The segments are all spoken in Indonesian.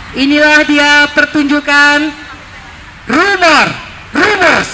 Inilah dia pertunjukan rumus.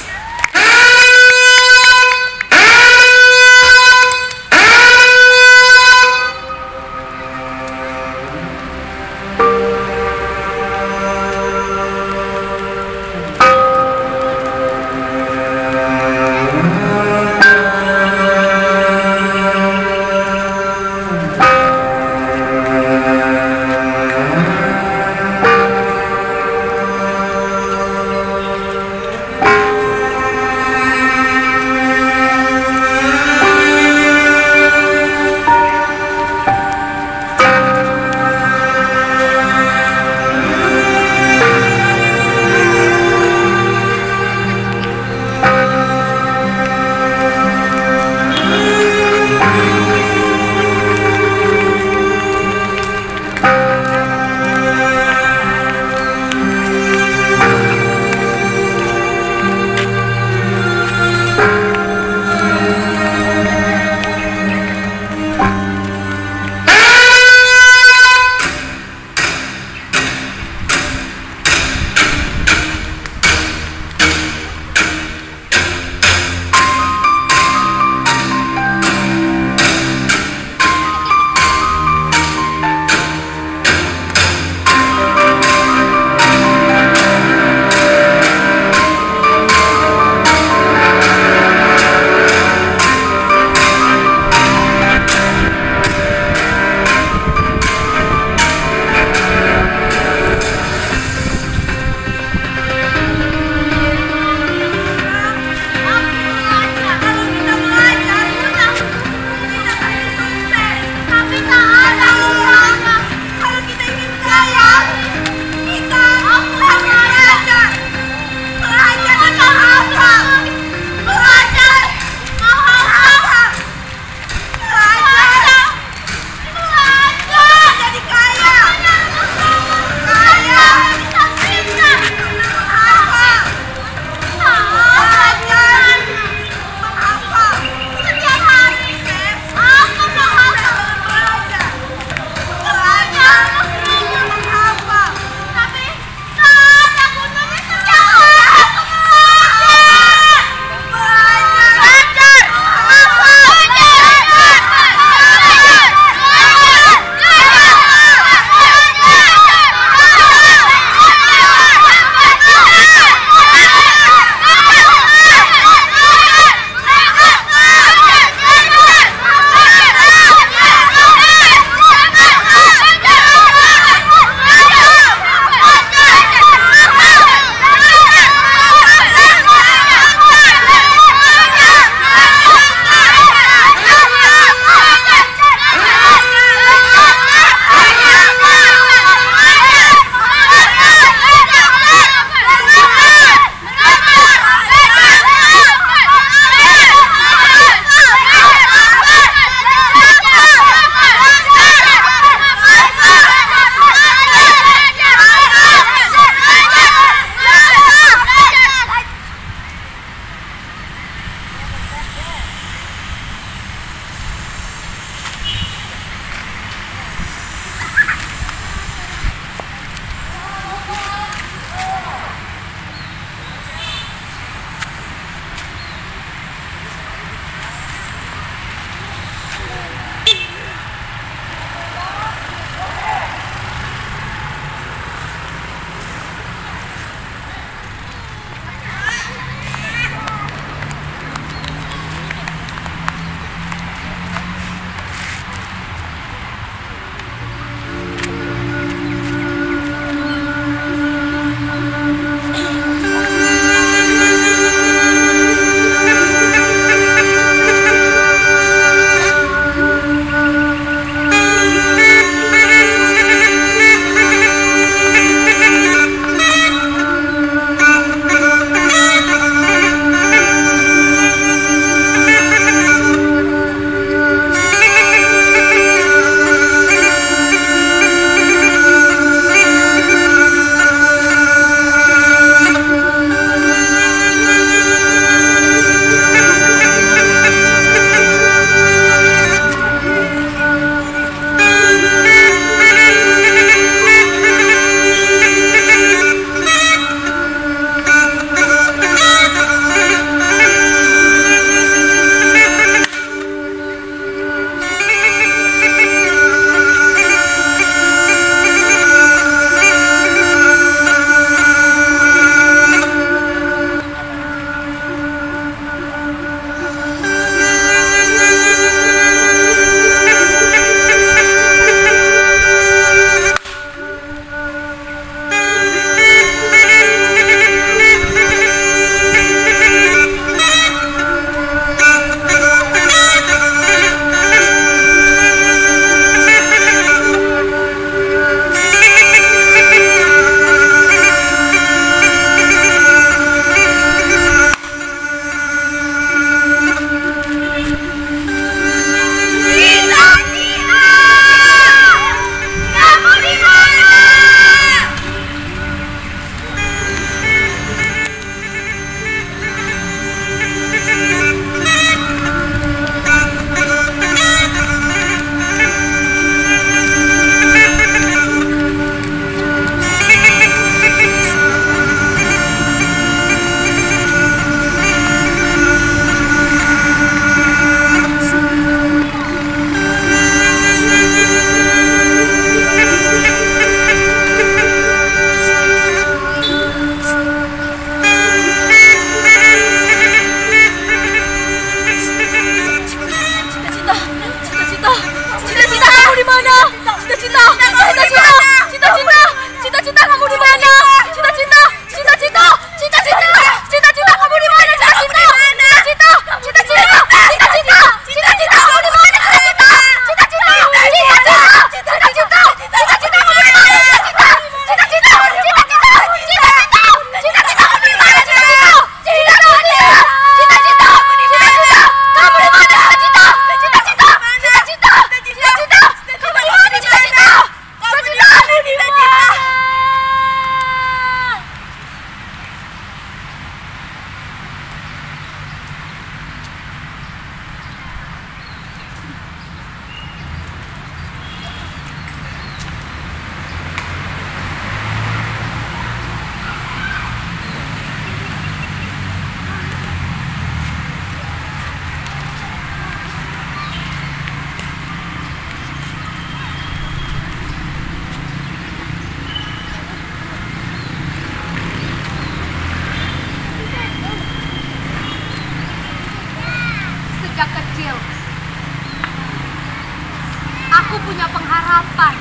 tercapai.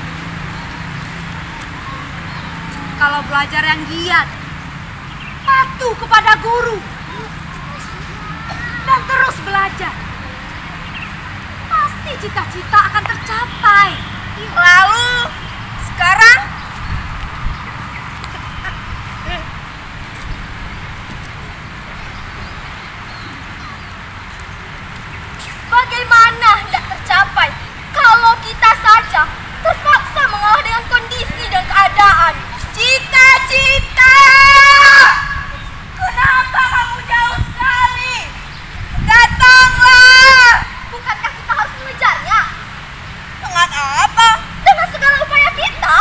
Kalau belajar yang giat, patuh kepada guru, dan terus belajar, pasti cita-cita akan tercapai. Lalu sekarang bagaimana hendak tercapai kalau kita saja terpaksa mengalah dengan kondisi dan keadaan? Cita-cita! Kenapa kamu jauh sekali? Datanglah! Bukankah kita harus mengejarnya? Dengan apa? Dengan segala upaya kita?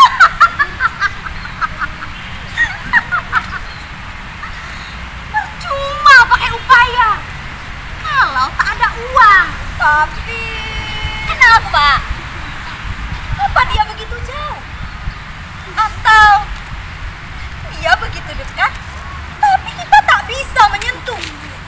Percuma pakai upaya kalau tak ada uang. Tapi kenapa? Apa dia begitu jauh? Atau dia begitu dekat, tapi kita tak bisa menyentuh?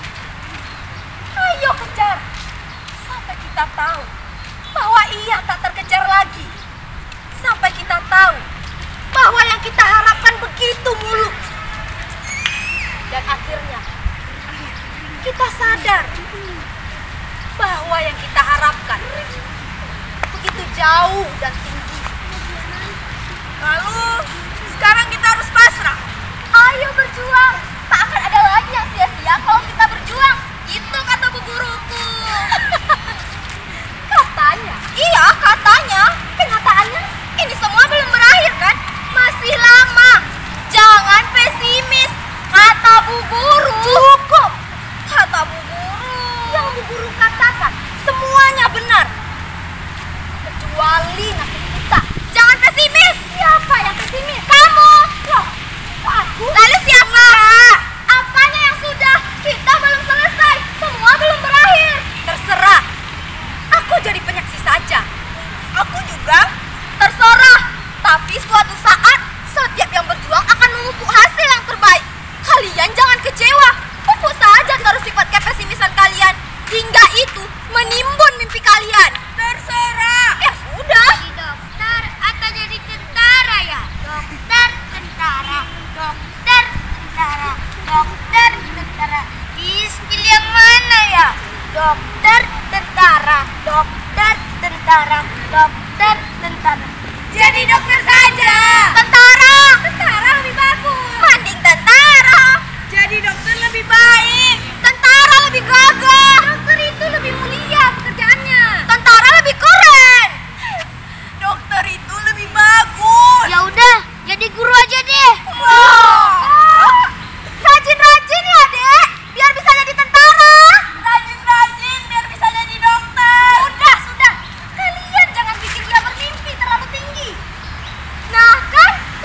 Ayo kejar, sampai kita tahu bahwa ia tak terkejar lagi. Sampai kita tahu bahwa yang kita harapkan begitu muluk. Dan akhirnya kita sadar bahwa yang kita harapkan begitu jauh dan tinggi. Lalu sekarang kita harus pasrah. Ayo berjuang. Tak akan ada lagi yang sia-sia kalau kita berjuang. Itu kata bu guruku. Katanya? Iya, katanya. Kenyataannya ini semua belum berakhir kan? Masih lama. Jangan pesimis, kata bu guru. Cukup. Kata bu guru. Yang bu guru katakan semuanya benar. Kecuali nasib kita. Jangan pesimis. Siapa yang pesimis? Kamu. Loh, aku? Lalu siapa? Apanya yang sudah? Kita belum selesai. Semua belum berakhir. Terserah. Aku jadi penyaksi saja. Aku juga. Terserah. Tapi suatu saat, setiap yang berjuang akan memupuk hasil yang terbaik. Kalian jangan kecewa. Pupuk saja terus sifat kepesimisan kalian. Hingga itu menimbun mimpi kalian. Terserah. Ya sudah. Jadi dokter atau jadi tentara ya? Dokter, tentara, dokter, tentara, dokter, tentara. Skill yang mana ya? Dokter, tentara, dokter, tentara, dokter, tentara. Jadi dokter saja. Tentara. Tentara lebih bagus. Mending tentara. Jadi dokter lebih baik. Tentara lebih gagah. Dokter itu lebih mulia pekerjaannya. Tentara lebih keren. Dokter itu lebih bagus. Ya udah, jadi guru aja deh. Wow. Rajin-rajin ya, Dek. Biar bisa jadi tentara. Rajin-rajin biar bisa jadi dokter. Sudah. Kalian jangan pikir dia bermimpi terlalu tinggi. Nah kan,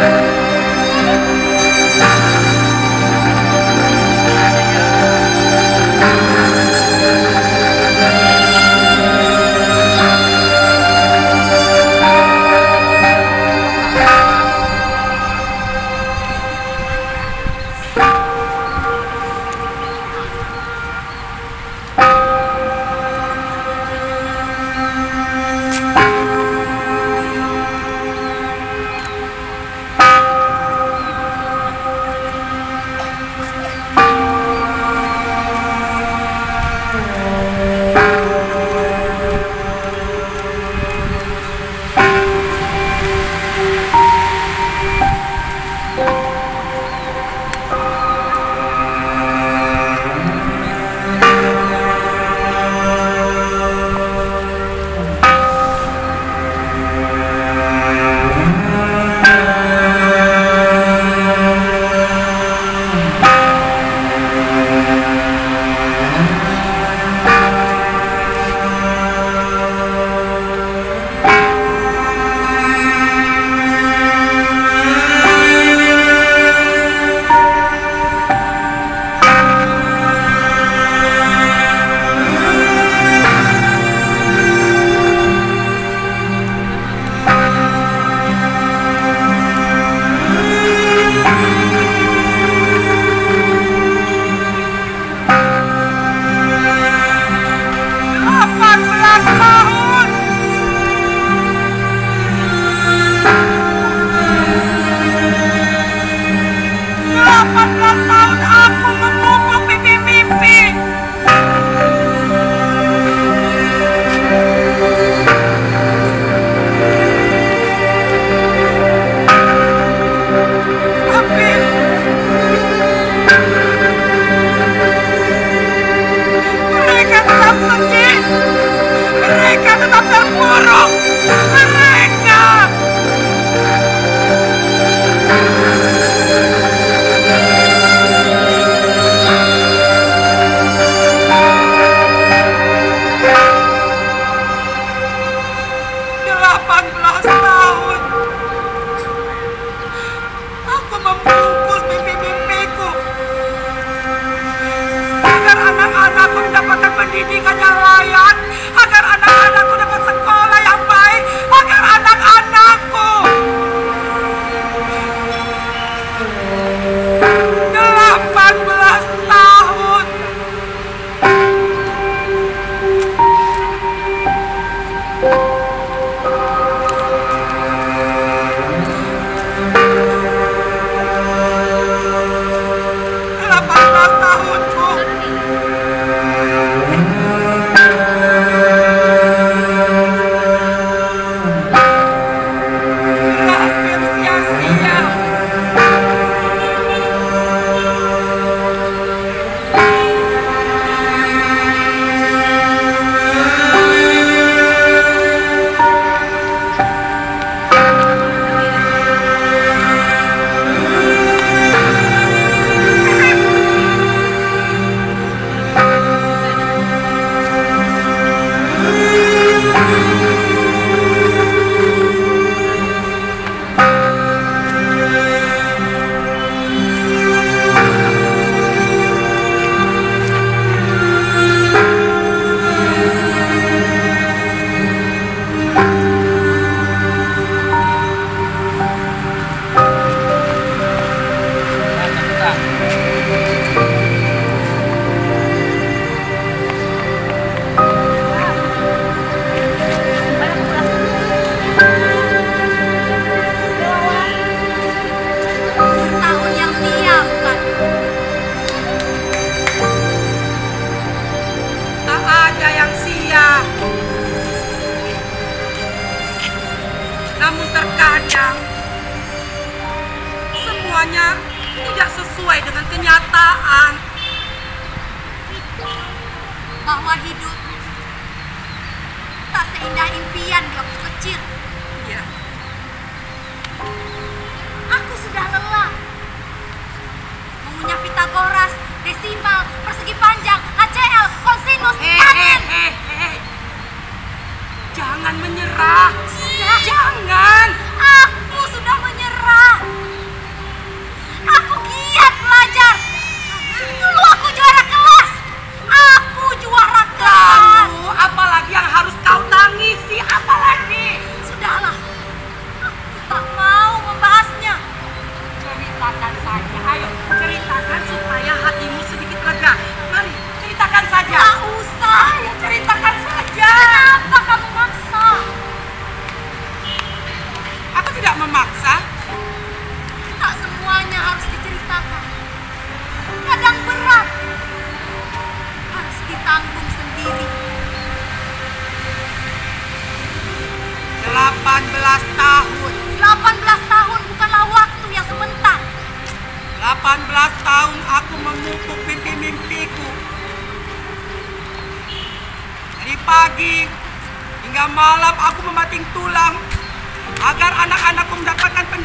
semuanya tidak sesuai dengan kenyataan. Bahwa hidup tak seindah impian di waktu kecil. Iya. Aku sudah lelah mengunyah Pitagoras, desimal, persegi panjang, HCl, kosinus, tangent. Jangan menyerah. Sudah. Jangan. Aku sudah menyerah. pagi hingga malam aku memating tulang agar anak-anakku mendapatkan